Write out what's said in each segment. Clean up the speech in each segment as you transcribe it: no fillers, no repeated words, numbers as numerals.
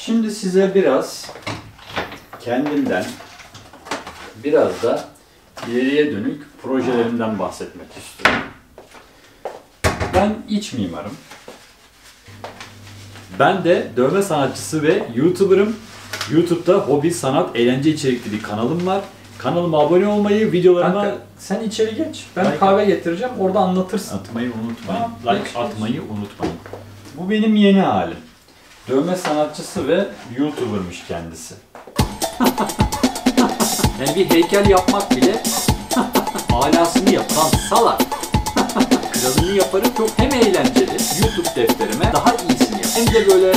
Şimdi size biraz kendimden, biraz da ileriye dönük projelerimden bahsetmek istiyorum. Ben iç mimarım. Ben de dövme sanatçısı ve YouTuber'ım. YouTube'da hobi, sanat, eğlence içerikli bir kanalım var. Kanalıma abone olmayı, videolarıma... Kanka, sen içeri geç. Ben kahve getireceğim, orada anlatırsın. Atmayı unutmayın. Tamam, Like atmayı unutmayın. Bu benim yeni halim. Dövme sanatçısı ve YouTuber'mış kendisi. Yani bir heykel yapmak bile alasını yapan salak. Kralını yaparım, çok hem eğlenceli, YouTube defterime daha iyisini yap. Hem de böyle...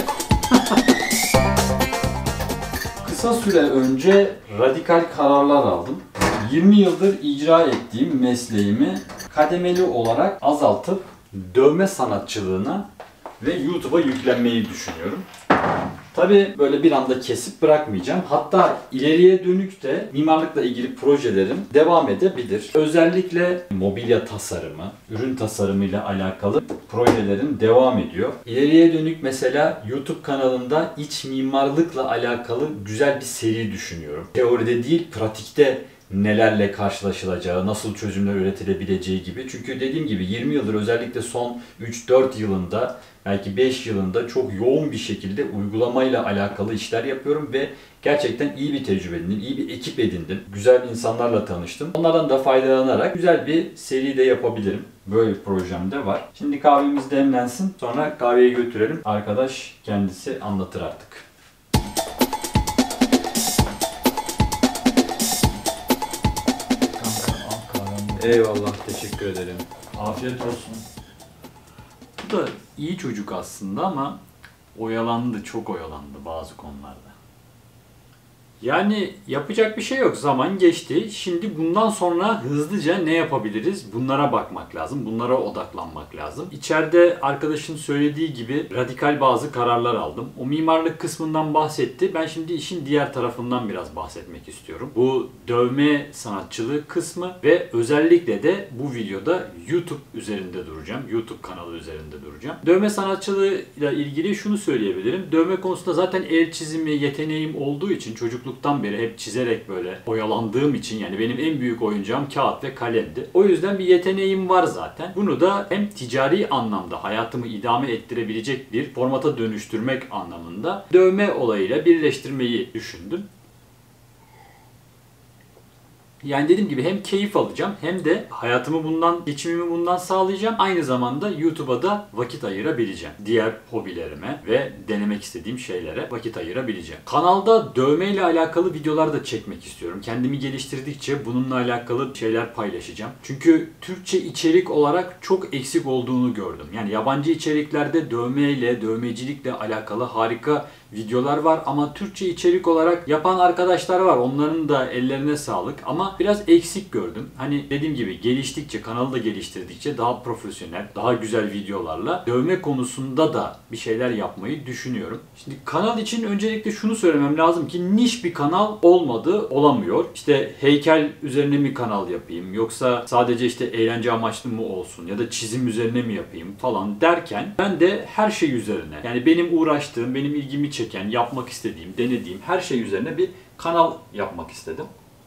Kısa süre önce radikal kararlar aldım. 20 yıldır icra ettiğim mesleğimi kademeli olarak azaltıp dövme sanatçılığına ve YouTube'a yüklenmeyi düşünüyorum. Tabii böyle bir anda kesip bırakmayacağım. Hatta ileriye dönük de mimarlıkla ilgili projelerim devam edebilir. Özellikle mobilya tasarımı, ürün tasarımıyla alakalı projelerim devam ediyor. İleriye dönük mesela YouTube kanalında iç mimarlıkla alakalı güzel bir seri düşünüyorum. Teoride değil, pratikte nelerle karşılaşılacağı, nasıl çözümler üretilebileceği gibi. Çünkü dediğim gibi 20 yıldır özellikle son 3-4 yılında belki 5 yılında çok yoğun bir şekilde uygulamayla alakalı işler yapıyorum ve gerçekten iyi bir tecrübe edindim, iyi bir ekip edindim. Güzel insanlarla tanıştım. Onlardan da faydalanarak güzel bir seri de yapabilirim. Böyle bir projem de var. Şimdi kahvemiz demlensin. Sonra kahveyi götürelim. Arkadaş kendisi anlatır artık. Eyvallah, teşekkür ederim. Afiyet olsun. Bu da iyi çocuk aslında ama oyalandı, çok oyalandı bazı konularda. Yani yapacak bir şey yok. Zaman geçti. Şimdi bundan sonra hızlıca ne yapabiliriz? Bunlara bakmak lazım. Bunlara odaklanmak lazım. İçeride arkadaşın söylediği gibi radikal bazı kararlar aldım. O mimarlık kısmından bahsetti. Ben şimdi işin diğer tarafından biraz bahsetmek istiyorum. Bu dövme sanatçılığı kısmı ve özellikle de bu videoda YouTube üzerinde duracağım. YouTube kanalı üzerinde duracağım. Dövme sanatçılığıyla ilgili şunu söyleyebilirim. Dövme konusunda zaten el çizimi yeteneğim olduğu için çocukluktan beri hep çizerek böyle oyalandığım için, yani benim en büyük oyuncağım kağıt ve kalemdi. O yüzden bir yeteneğim var zaten. Bunu da hem ticari anlamda hayatımı idame ettirebilecek bir formata dönüştürmek anlamında dövme olayıyla birleştirmeyi düşündüm. Yani dediğim gibi hem keyif alacağım hem de hayatımı bundan, geçimimi bundan sağlayacağım. Aynı zamanda YouTube'a da vakit ayırabileceğim. Diğer hobilerime ve denemek istediğim şeylere vakit ayırabileceğim. Kanalda dövme ile alakalı videolar da çekmek istiyorum. Kendimi geliştirdikçe bununla alakalı şeyler paylaşacağım. Çünkü Türkçe içerik olarak çok eksik olduğunu gördüm. Yani yabancı içeriklerde dövme ile, dövmecilikle alakalı harika videolar var ama Türkçe içerik olarak yapan arkadaşlar var. Onların da ellerine sağlık ama biraz eksik gördüm. Hani dediğim gibi geliştikçe, kanalı da geliştirdikçe daha profesyonel, daha güzel videolarla dövme konusunda da bir şeyler yapmayı düşünüyorum. Şimdi kanal için öncelikle şunu söylemem lazım ki niş bir kanal olmadı, olamıyor. İşte heykel üzerine mi kanal yapayım yoksa sadece işte eğlence amaçlı mı olsun ya da çizim üzerine mi yapayım falan derken ben de her şey üzerine, yani benim uğraştığım, benim ilgimi çeken, yapmak istediğim, denediğim her şey üzerine bir kanal yapmak istedim.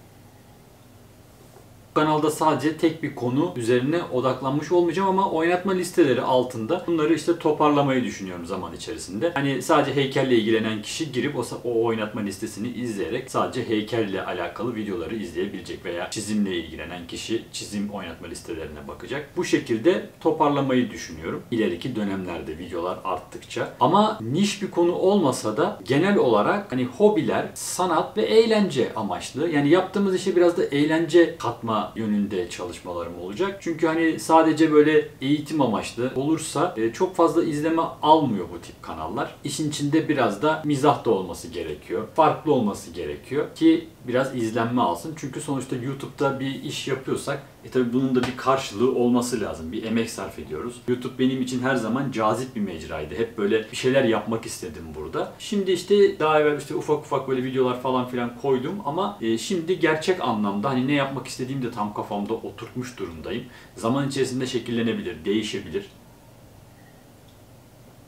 Bu kanalda sadece tek bir konu üzerine odaklanmış olmayacağım ama oynatma listeleri altında bunları işte toparlamayı düşünüyorum zaman içerisinde. Hani sadece heykelle ilgilenen kişi girip o oynatma listesini izleyerek sadece heykelle alakalı videoları izleyebilecek veya çizimle ilgilenen kişi çizim oynatma listelerine bakacak. Bu şekilde toparlamayı düşünüyorum. İleriki dönemlerde videolar arttıkça. Ama niş bir konu olmasa da genel olarak hani hobiler, sanat ve eğlence amaçlı. Yani yaptığımız işe biraz da eğlence katma yönünde çalışmalarım olacak. Çünkü hani sadece böyle eğitim amaçlı olursa çok fazla izleme almıyor bu tip kanallar. İşin içinde biraz da mizah da olması gerekiyor. Farklı olması gerekiyor ki biraz izlenme alsın. Çünkü sonuçta YouTube'da bir iş yapıyorsak tabii bunun da bir karşılığı olması lazım. Bir emek sarf ediyoruz. YouTube benim için her zaman cazip bir mecraydı. Hep böyle bir şeyler yapmak istedim burada. Şimdi işte daha evvel işte ufak ufak böyle videolar falan filan koydum ama şimdi gerçek anlamda hani ne yapmak istediğim de tam kafamda oturtmuş durumdayım. Zaman içerisinde şekillenebilir, değişebilir.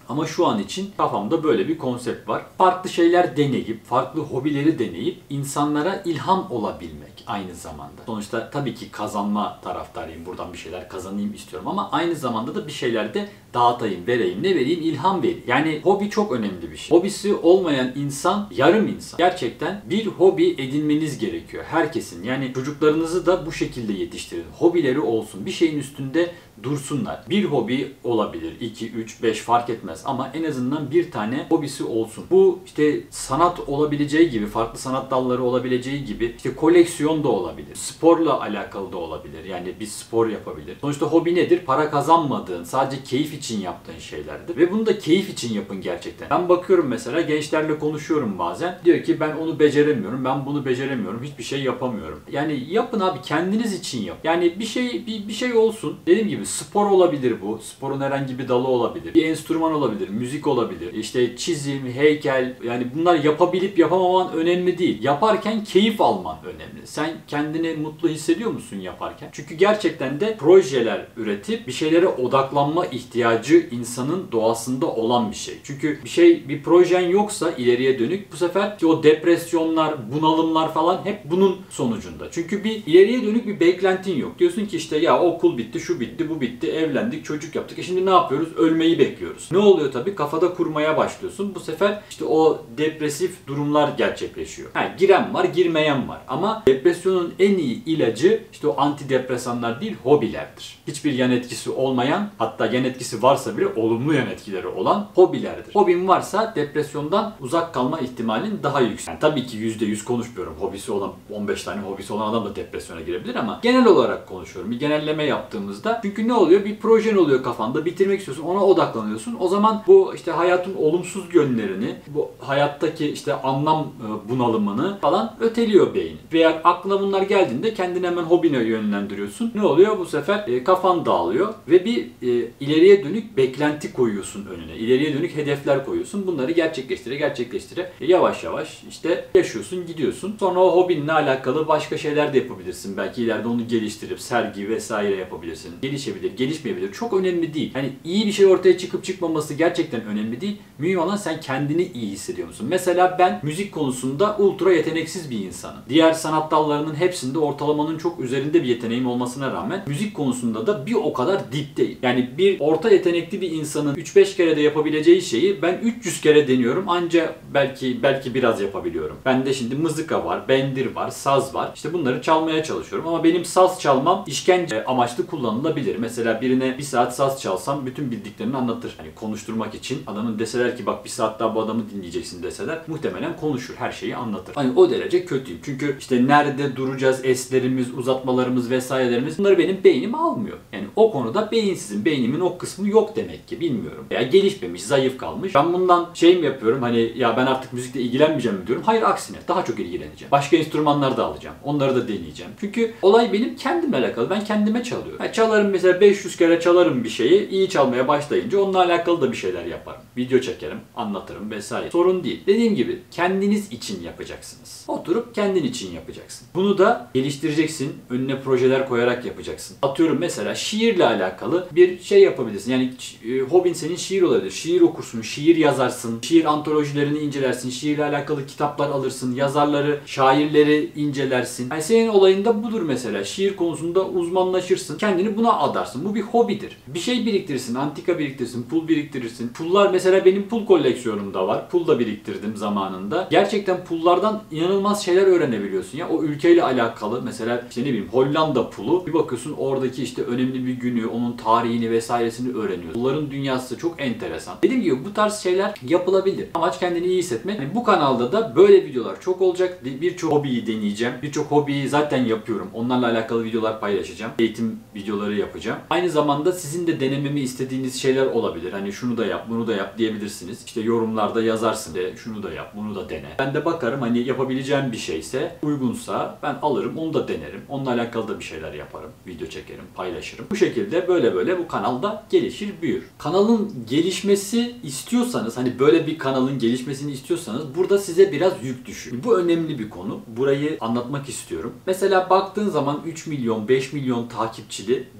Ama şu an için kafamda böyle bir konsept var. Farklı şeyler deneyip, farklı hobileri deneyip insanlara ilham olabilmek aynı zamanda. Sonuçta tabii ki kazanma taraftarıyım. Buradan bir şeyler kazanayım istiyorum ama aynı zamanda da bir şeyler de dağıtayım, vereyim. Ne vereyim? İlham vereyim. Yani hobi çok önemli bir şey. Hobisi olmayan insan yarım insan. Gerçekten bir hobi edinmeniz gerekiyor. Herkesin. Yani çocuklarınızı da bu şekilde yetiştirin. Hobileri olsun. Bir şeyin üstünde dursunlar. Bir hobi olabilir. 2, 3, 5 fark etmez ama en azından bir tane hobisi olsun. Bu işte sanat olabileceği gibi, farklı sanat dalları olabileceği gibi işte koleksiyon da olabilir. Sporla alakalı da olabilir. Yani bir spor yapabilir. Sonuçta hobi nedir? Para kazanmadığın, sadece keyif için yaptığın şeylerdir. Ve bunu da keyif için yapın gerçekten. Ben bakıyorum mesela gençlerle konuşuyorum bazen. Diyor ki ben onu beceremiyorum, ben bunu beceremiyorum, hiçbir şey yapamıyorum. Yani yapın abi, kendiniz için yap. Yani bir şey olsun. Dediğim gibi spor olabilir bu. Sporun herhangi bir dalı olabilir. Bir enstrüman olabilir, müzik olabilir. İşte çizim, heykel. Yani bunlar yapabilip yapamaman önemli değil. Yaparken keyif alman önemli. Sen kendini mutlu hissediyor musun yaparken? Çünkü gerçekten de projeler üretip bir şeylere odaklanma ihtiyacı insanın doğasında olan bir şey. Çünkü bir projen yoksa ileriye dönük bu sefer işte o depresyonlar, bunalımlar falan hep bunun sonucunda. Çünkü bir ileriye dönük bir beklentin yok. Diyorsun ki işte ya okul bitti, şu bitti, bu bitti, evlendik, çocuk yaptık. Şimdi ne yapıyoruz? Ölmeyi bekliyoruz. Ne oluyor tabii? Kafada kurmaya başlıyorsun. Bu sefer işte o depresif durumlar gerçekleşiyor. Giren var, girmeyen var. Ama depresyonun en iyi ilacı işte o antidepresanlar değil, hobilerdir. Hiçbir yan etkisi olmayan, hatta yan etkisi varsa bile olumlu yan etkileri olan hobilerdir. Hobin varsa depresyondan uzak kalma ihtimalin daha yüksek. Yani tabii ki %100 konuşmuyorum. Hobisi olan 15 tane hobisi olan adam da depresyona girebilir ama genel olarak konuşuyorum. Bir genelleme yaptığımızda çünkü ne oluyor? Bir projen oluyor kafanda, bitirmek istiyorsun, ona odaklanıyorsun. O zaman bu işte hayatın olumsuz yönlerini, bu hayattaki işte anlam bunalımını falan öteliyor beyin. Veya aklına bunlar geldiğinde kendini hemen hobine yönlendiriyorsun. Ne oluyor? Bu sefer kafan dağılıyor ve bir ileriye dönük beklenti koyuyorsun önüne. İleriye dönük hedefler koyuyorsun. Bunları gerçekleştire yavaş yavaş işte yaşıyorsun, gidiyorsun. Sonra o hobinle alakalı başka şeyler de yapabilirsin. Belki ileride onu geliştirip sergi vesaire yapabilirsin. Gelişebilir, gelişmeyebilir. Çok önemli değil. Yani iyi bir şey ortaya çıkıp çıkmaması gerçekten önemli değil. Mühim olan sen kendini iyi hissediyor musun? Mesela ben müzik konusunda ultra yeteneksiz bir insanım. Diğer sanat dallarının hepsinde ortalamanın çok üzerinde bir yeteneğim olmasına rağmen müzik konusunda da bir o kadar dipteyim. Yani bir orta yetenekli bir insanın 3-5 kere de yapabileceği şeyi ben 300 kere deniyorum. Anca belki biraz yapabiliyorum. Bende şimdi mızıka var, bendir var, saz var. İşte bunları çalmaya çalışıyorum ama benim saz çalmam işkence amaçlı kullanılabilir. Mesela birine bir saat saz çalsam bütün bildiklerini anlatır. Hani konuşturmak için adamın deseler ki bak bir saat daha bu adamı dinleyeceksin deseler muhtemelen konuşur. Her şeyi anlatır. Hani o derece kötüyüm. Çünkü işte nerede duracağız, eslerimiz, uzatmalarımız vesairelerimiz bunları benim beynim almıyor. Yani o konuda beyinsizim. Beynimin o kısmı yok demek ki. Bilmiyorum. Veya gelişmemiş, zayıf kalmış. Ben bundan şey mi yapıyorum? Hani ya ben artık müzikle ilgilenmeyeceğim mi diyorum. Hayır, aksine. Daha çok ilgileneceğim. Başka enstrümanlar da alacağım. Onları da deneyeceğim. Çünkü olay benim kendimle alakalı. Ben kendime çalıyorum. Çalarım mesela 500 kere çalarım bir şeyi. İyi çalmaya başlayınca onunla alakalı da bir şeyler yaparım. Video çekerim, anlatırım vesaire. Sorun değil. Dediğim gibi kendiniz için yapacaksınız. Oturup kendin için yapacaksın. Bunu da geliştireceksin. Önüne projeler koyarak yapacaksın. Atıyorum mesela şiirle alakalı bir şey yapabilirsin. Yani hobin senin şiir olabilir. Şiir okursun, şiir yazarsın, şiir antolojilerini incelersin, şiirle alakalı kitaplar alırsın, yazarları, şairleri incelersin. Yani senin olayında budur mesela. Şiir konusunda uzmanlaşırsın. Kendini buna adarsın. Bu bir hobidir. Bir şey biriktirirsin, antika biriktirirsin, pul biriktirirsin. Pullar mesela benim pul koleksiyonumda var. Pul da biriktirdim zamanında. Gerçekten pullardan inanılmaz şeyler öğrenebiliyorsun ya. O ülkeyle alakalı mesela işte ne bileyim Hollanda pulu. Bir bakıyorsun oradaki işte önemli bir günü, onun tarihini vesairesini öğreniyorsun. Pulların dünyası çok enteresan. Dediğim gibi bu tarz şeyler yapılabilir. Amaç kendini iyi hissetmek. Yani bu kanalda da böyle videolar çok olacak. Birçok hobiyi deneyeceğim. Birçok hobiyi zaten yapıyorum. Onlarla alakalı videolar paylaşacağım. Eğitim videoları yapacağım. Aynı zamanda sizin de denememi istediğiniz şeyler olabilir. Hani şunu da yap, bunu da yap diyebilirsiniz. İşte yorumlarda yazarsın. Şunu da yap, bunu da dene. Ben de bakarım hani yapabileceğim bir şeyse, uygunsa ben alırım, onu da denerim. Onunla alakalı da bir şeyler yaparım. Video çekerim, paylaşırım. Bu şekilde böyle bu kanalda gelişir, büyür. Kanalın gelişmesi istiyorsanız, hani böyle bir kanalın gelişmesini istiyorsanız burada size biraz yük düşüyor. Bu önemli bir konu. Burayı anlatmak istiyorum. Mesela baktığın zaman 3 milyon, 5 milyon takipçili birçok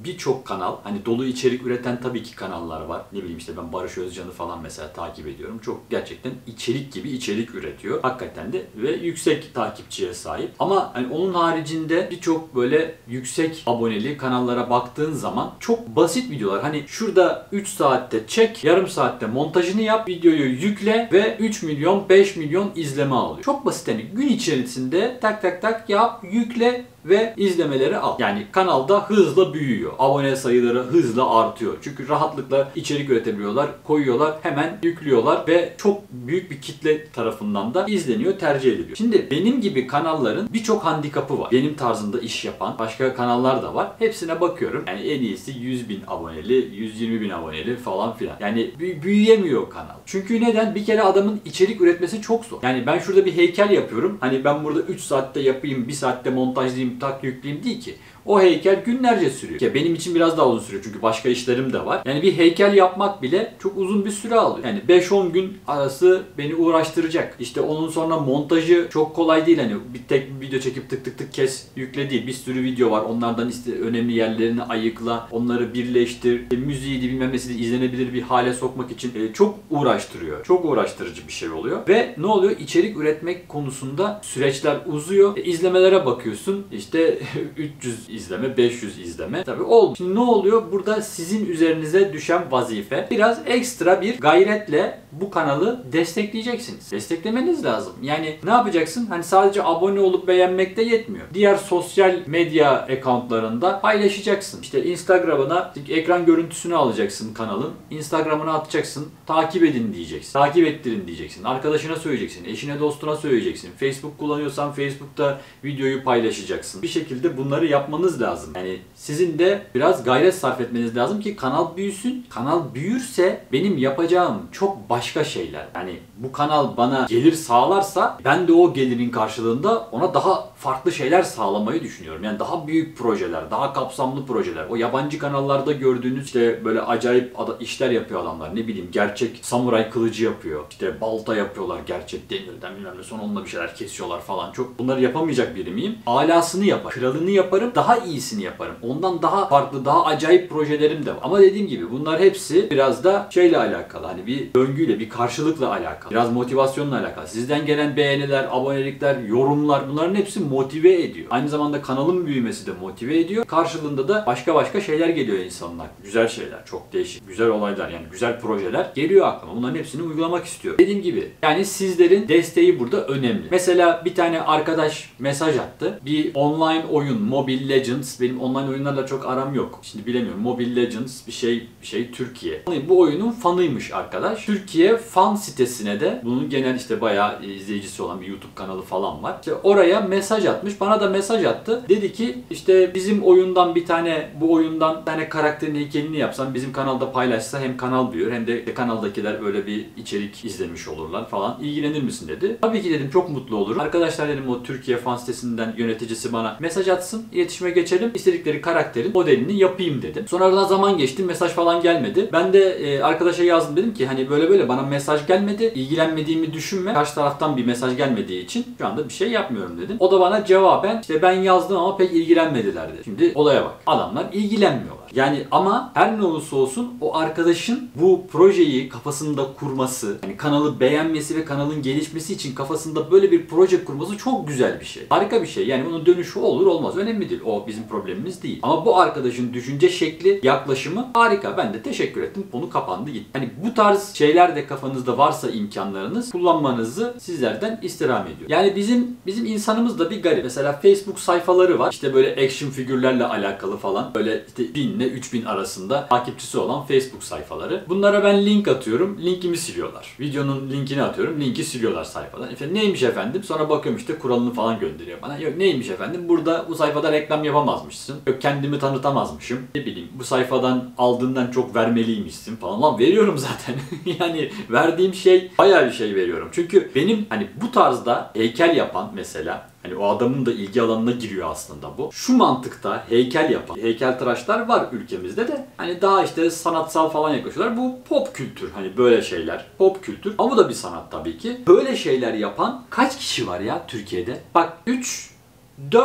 çok kanal. Hani dolu içerik üreten tabii ki kanallar var. Ne bileyim işte ben Barış Özcan'ı falan mesela takip ediyorum. Çok gerçekten içerik gibi içerik üretiyor. Hakikaten de ve yüksek takipçiye sahip. Ama hani onun haricinde birçok böyle yüksek aboneli kanallara baktığın zaman çok basit videolar. Hani şurada 3 saatte çek, yarım saatte montajını yap, videoyu yükle ve 3 milyon, 5 milyon izleme alıyor. Çok basit, hani gün içerisinde tak tak tak yap, yükle ve izlemeleri al. Yani kanalda hızla büyüyor. Abone sayıları hızla artıyor. Çünkü rahatlıkla içerik üretebiliyorlar, koyuyorlar, hemen yüklüyorlar ve çok büyük bir kitle tarafından da izleniyor, tercih ediliyor. Şimdi benim gibi kanalların birçok handikapı var. Benim tarzımda iş yapan başka kanallar da var. Hepsine bakıyorum. Yani en iyisi 100 bin aboneli, 120 bin aboneli falan filan. Yani büyüyemiyor kanal. Çünkü neden? Bir kere adamın içerik üretmesi çok zor. Yani ben şurada bir heykel yapıyorum. Hani ben burada 3 saatte yapayım, 1 saatte montajlayayım, tak yükleyeyim değil ki. O heykel günlerce sürüyor. Ya benim için biraz daha uzun sürüyor çünkü başka işlerim de var. Yani bir heykel yapmak bile çok uzun bir süre alıyor. Yani 5-10 gün arası beni uğraştıracak. İşte onun sonra montajı çok kolay değil. Hani bir tek bir video çekip tık tık tık kes, yükle değil. Bir sürü video var. Onlardan işte önemli yerlerini ayıkla, onları birleştir. Müziği de bilmem nesi de izlenebilir bir hale sokmak için çok uğraştırıyor. Çok uğraştırıcı bir şey oluyor. Ve ne oluyor? İçerik üretmek konusunda süreçler uzuyor. İzlemelere bakıyorsun. İşte 300 izleme, 500 izleme. Tabii olmuyor. Şimdi ne oluyor? Burada sizin üzerinize düşen vazife biraz ekstra bir gayretle bu kanalı destekleyeceksiniz. Desteklemeniz lazım. Yani ne yapacaksın? Hani sadece abone olup beğenmek de yetmiyor. Diğer sosyal medya accountlarında paylaşacaksın. İşte Instagram'ına ekran görüntüsünü alacaksın kanalın. Instagram'ına atacaksın. Takip edin diyeceksin. Takip ettirin diyeceksin. Arkadaşına söyleyeceksin. Eşine, dostuna söyleyeceksin. Facebook kullanıyorsan Facebook'ta videoyu paylaşacaksın. Bir şekilde bunları yapmanız lazım. Yani sizin de biraz gayret sarf etmeniz lazım ki kanal büyüsün. Kanal büyürse benim yapacağım çok başka şeyler. Yani bu kanal bana gelir sağlarsa ben de o gelirin karşılığında ona daha farklı şeyler sağlamayı düşünüyorum. Yani daha büyük projeler, daha kapsamlı projeler. O yabancı kanallarda gördüğünüz işte böyle acayip işler yapıyor adamlar. Ne bileyim gerçek samuray kılıcı yapıyor. İşte balta yapıyorlar gerçek demirden bilmem ne. Sonra onunla bir şeyler kesiyorlar falan. Çok bunları yapamayacak biri miyim? Alasını yapar. Kralını yaparım. Daha iyisini yaparım. Ondan daha farklı, daha acayip projelerim de var. Ama dediğim gibi bunlar hepsi biraz da şeyle alakalı. Hani bir döngüyle, bir karşılıkla alakalı. Biraz motivasyonla alakalı. Sizden gelen beğeniler, abonelikler, yorumlar bunların hepsi motive ediyor. Aynı zamanda kanalın büyümesi de motive ediyor. Karşılığında da başka şeyler geliyor insanlar. Güzel şeyler, çok değişik, güzel olaylar yani güzel projeler geliyor aklıma. Bunların hepsini uygulamak istiyorum. Dediğim gibi yani sizlerin desteği burada önemli. Mesela bir tane arkadaş mesaj attı. Bir online oyun, Mobile Legends. Benim online oyunlarla çok aram yok. Şimdi bilemiyorum. Mobile Legends bir şey Türkiye. Bu oyunun fanıymış arkadaş. Türkiye fan sitesine de bunun genel işte bayağı izleyicisi olan bir YouTube kanalı falan var. İşte oraya mesaj atmış. Bana da mesaj attı. Dedi ki işte bizim oyundan bir tane karakterin heykelini yapsan bizim kanalda paylaşsa hem kanal büyür hem de kanaldakiler böyle bir içerik izlemiş olurlar falan. İlgilenir misin dedi. Tabii ki dedim çok mutlu olurum. Arkadaşlar dedim o Türkiye fan sitesinden yöneticisi bana mesaj atsın. İletişime geçelim. İstedikleri karakterin modelini yapayım dedim. Sonra aradan zaman geçti. Mesaj falan gelmedi. Ben de arkadaşa yazdım dedim ki hani böyle bana mesaj gelmedi. İlgilenmediğimi düşünme. Karşı taraftan bir mesaj gelmediği için şu anda bir şey yapmıyorum dedim. O da bana cevaben işte ben yazdım ama pek ilgilenmediler dedi. Şimdi olaya bak. Adamlar ilgilenmiyorlar. Yani ama her ne olursa olsun o arkadaşın bu projeyi kafasında kurması, yani kanalı beğenmesi ve kanalın gelişmesi için kafasında böyle bir proje kurması çok güzel bir şey. Harika bir şey. Yani bunun dönüşü olur olmaz. Önemli değil. O bizim problemimiz değil. Ama bu arkadaşın düşünce şekli, yaklaşımı harika. Ben de teşekkür ettim. Konu kapandı gitti. Hani bu tarz şeyler de kafanızda varsa imkanlarınız kullanmanızı sizlerden istirham ediyor. Yani bizim insanımız da bir garip. Mesela Facebook sayfaları var. İşte böyle action figürlerle alakalı falan. Böyle işte 1000 ile 3000 arasında takipçisi olan Facebook sayfaları. Bunlara ben link atıyorum. Linkimi siliyorlar. Videonun linkini atıyorum. Linki siliyorlar sayfadan. Neymiş efendim? Sonra bakıyorum işte kuralını falan gönderiyor bana. Yok neymiş efendim? Burada bu sayfada reklam yapamazmışsın. Yok kendimi tanıtamazmışım. Ne bileyim bu sayfadan aldığından çok vermeliymişsin falan. Lan veriyorum zaten. Yani verdiğim şey bayağı bir şey veriyorum. Çünkü benim hani bu tarzda heykel yapan mesela hani o adamın da ilgi alanına giriyor aslında bu. Şu mantıkta heykel yapan heykeltıraşlar var ülkemizde de. Hani daha işte sanatsal falan yaklaşıyorlar. Bu pop kültür. Hani böyle şeyler. Pop kültür. Ama bu da bir sanat tabii ki. Böyle şeyler yapan kaç kişi var ya Türkiye'de? Bak 3, 4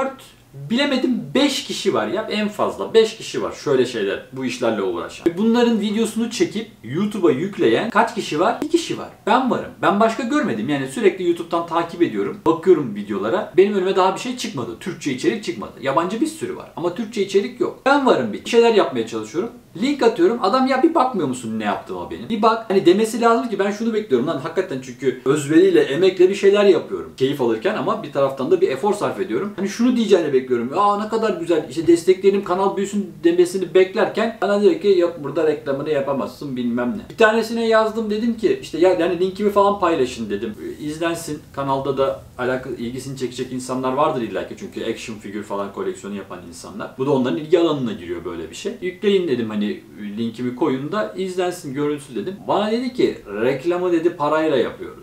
bilemedim 5 kişi var ya, en fazla 5 kişi var şöyle şeyler, bu işlerle uğraşan. Bunların videosunu çekip YouTube'a yükleyen kaç kişi var? 2 kişi var. Ben varım. Ben başka görmedim. Yani sürekli YouTube'dan takip ediyorum. Bakıyorum videolara. Benim önüme daha bir şey çıkmadı. Türkçe içerik çıkmadı. Yabancı bir sürü var. Ama Türkçe içerik yok. Ben varım, bir şeyler yapmaya çalışıyorum. Link atıyorum. Adam ya bir bakmıyor musun ne yaptığıma benim? Bir bak. Hani demesi lazım ki ben şunu bekliyorum lan hakikaten, çünkü özveriyle, emekle bir şeyler yapıyorum. Keyif alırken ama bir taraftan da bir efor sarf ediyorum. Hani şunu diyeceğini bekliyorum. Aa ne kadar güzel, işte destekleyelim, kanal büyüsün demesini beklerken bana diyor ki yok burada reklamını yapamazsın bilmem ne. Bir tanesine yazdım, dedim ki işte ya yani linkimi falan paylaşın dedim. İzlensin. Kanalda da alakalı, ilgisini çekecek insanlar vardır illaki, çünkü action figür falan koleksiyonu yapan insanlar. Bu da onların ilgi alanına giriyor böyle bir şey. Yükleyin dedim, hani linkimi koyun da izlensin, görülsün dedim. Bana dedi ki reklamı dedi parayla yapıyoruz.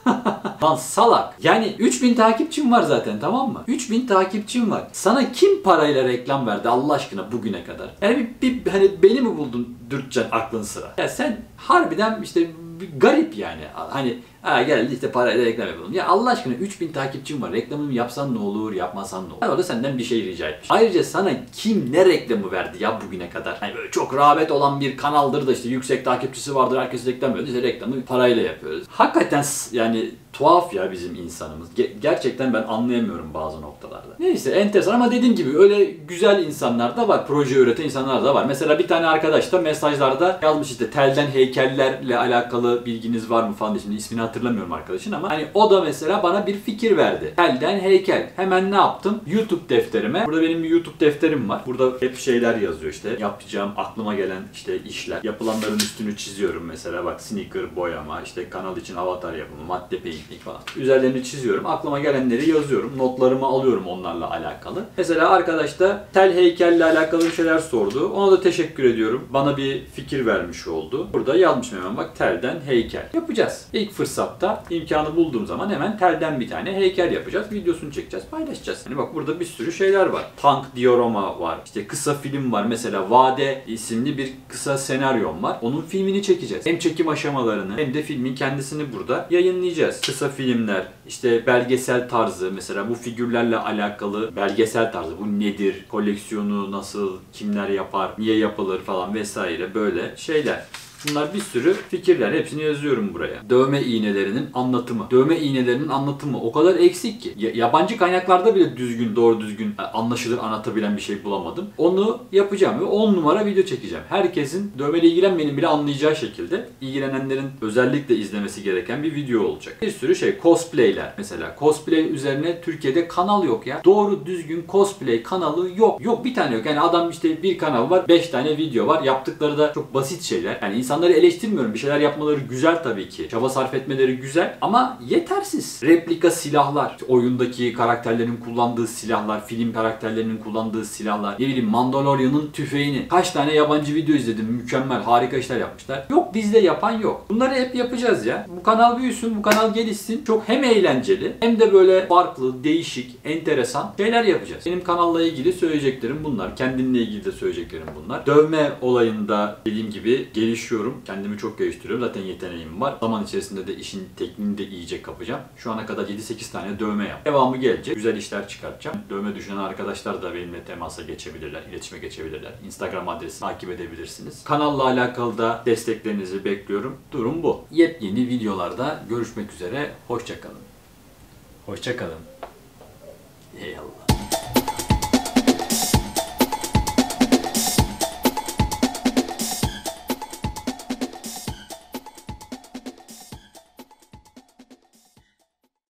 Lan salak. Yani 3000 takipçim var zaten, tamam mı? 3000 takipçim var. Sana kim parayla reklam verdi Allah aşkına bugüne kadar? Yani bir hani beni mi buldun dürteceksin aklın sıra? Ya sen harbiden işte bir garip yani. Hani geldi işte parayla reklam yapalım. Ya Allah aşkına 3000 takipçim var. Reklamını yapsan ne olur, yapmasan ne olur? Ben orada senden bir şey rica etmiş. Ayrıca sana kim ne reklamı verdi ya bugüne kadar? Hani böyle çok rağbet olan bir kanaldır da işte yüksek takipçisi vardır, herkes reklam veriyor. İşte reklamı parayla yapıyoruz. Hakikaten yani tuhaf ya bizim insanımız. Gerçekten ben anlayamıyorum bazı noktalarda. Neyse enteresan ama dediğim gibi öyle güzel insanlar da var. Proje üreten insanlar da var. Mesela bir tane arkadaş da mesajlarda yazmış işte telden heykellerle alakalı bilginiz var mı falan diye. Şimdi ismini hatırlamıyorum arkadaşın ama hani o da mesela bana bir fikir verdi. Telden heykel. Hemen ne yaptım? YouTube defterime. Burada benim bir YouTube defterim var. Burada hep şeyler yazıyor işte. Yapacağım, aklıma gelen işte işler. Yapılanların üstünü çiziyorum mesela. Bak sneaker boyama, işte kanal için avatar yapımı, madde painting falan. Üzerlerini çiziyorum. Aklıma gelenleri yazıyorum. Notlarımı alıyorum onlarla alakalı. Mesela arkadaş da tel heykelle alakalı bir şeyler sordu. Ona da teşekkür ediyorum. Bana bir fikir vermiş oldu. Burada yazmışım hemen bak, telden heykel. Yapacağız. İlk fırsatta imkanı bulduğum zaman hemen telden bir tane heykel yapacağız. Videosunu çekeceğiz, paylaşacağız. Hani bak burada bir sürü şeyler var. Tank diorama var. İşte kısa film var. Mesela Vade isimli bir kısa senaryom var. Onun filmini çekeceğiz. Hem çekim aşamalarını hem de filmin kendisini burada yayınlayacağız. Kısa filmler, işte belgesel tarzı, mesela bu figürlerle alakalı belgesel tarzı, bu nedir, koleksiyonu nasıl, kimler yapar, niye yapılır falan vesaire böyle şeyler. Bunlar bir sürü fikirler. Hepsini yazıyorum buraya. Dövme iğnelerinin anlatımı. Dövme iğnelerinin anlatımı o kadar eksik ki. Yabancı kaynaklarda bile doğru düzgün anlaşılır anlatabilen bir şey bulamadım. Onu yapacağım ve 10 numara video çekeceğim. Herkesin dövmeyle ilgilenmeyenin bile anlayacağı şekilde, ilgilenenlerin özellikle izlemesi gereken bir video olacak. Bir sürü şey. Cosplayler. Mesela cosplay üzerine Türkiye'de kanal yok ya. Doğru düzgün cosplay kanalı yok. Yok, bir tane yok. Yani adam işte bir kanal var, 5 tane video var. Yaptıkları da çok basit şeyler. Yani İnsanları eleştirmiyorum. Bir şeyler yapmaları güzel tabii ki. Çaba sarf etmeleri güzel ama yetersiz. Replika silahlar, işte oyundaki karakterlerin kullandığı silahlar, film karakterlerinin kullandığı silahlar, ne bileyim Mandalorian'ın tüfeğini. Kaç tane yabancı video izledim. Mükemmel, harika işler yapmışlar. Yok, bizde yapan yok. Bunları hep yapacağız ya. Bu kanal büyüsün, bu kanal gelişsin. Çok hem eğlenceli hem de böyle farklı, değişik, enteresan şeyler yapacağız. Benim kanalla ilgili söyleyeceklerim bunlar. Kendimle ilgili de söyleyeceklerim bunlar. Dövme olayında dediğim gibi gelişiyor. Kendimi çok geliştiriyorum. Zaten yeteneğim var. Zaman içerisinde de işin tekniğini de iyice kapacağım. Şu ana kadar 7-8 tane dövme yaptım. Devamı gelecek. Güzel işler çıkartacağım. Dövme düşünen arkadaşlar da benimle temasa geçebilirler, iletişime geçebilirler. Instagram adresi takip edebilirsiniz. Kanalla alakalı da desteklerinizi bekliyorum. Durum bu. Yepyeni videolarda görüşmek üzere. Hoşça kalın. Hoşça kalın. Eyvallah.